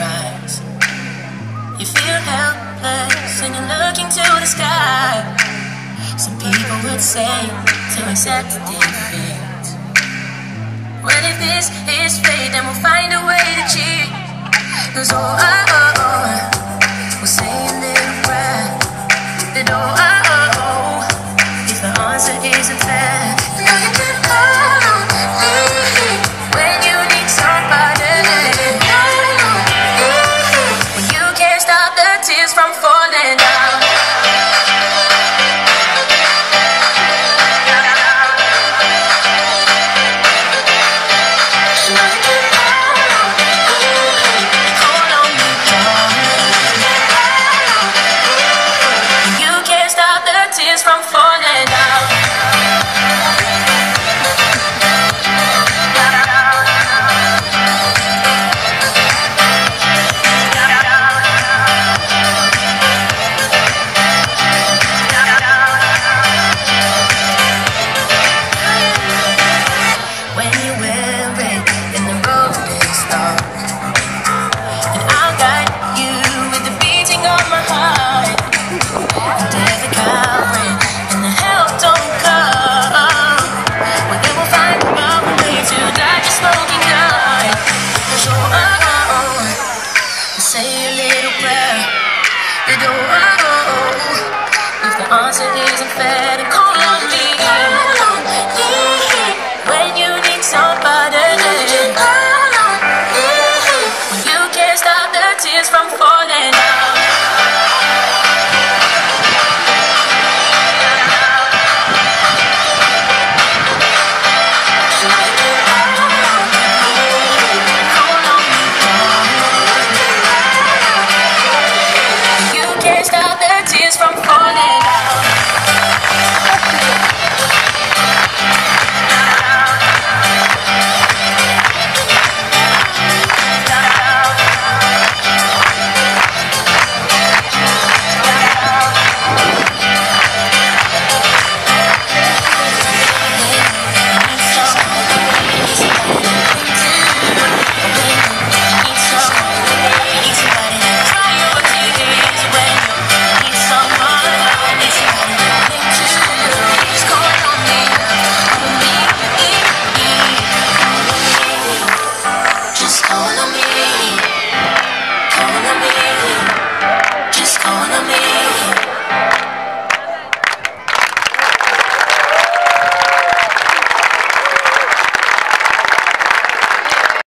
rise. You feel helpless and you're looking to the sky. Some people would say to accept defeat. Well, if this is fate, then we'll find a way to cheat. 'Cause we'll say a little prayer. That if the answer isn't fair, no, you can call me when you need somebody. When you can't stop the tears from falling down. From falling down. When you're weary and the road is dark, and I'll guide you with the beating of my heart. And every coward and the help don't come. Well, they will find a way to dodge a smoking gun. So say a little prayer. If the answer isn't fair, then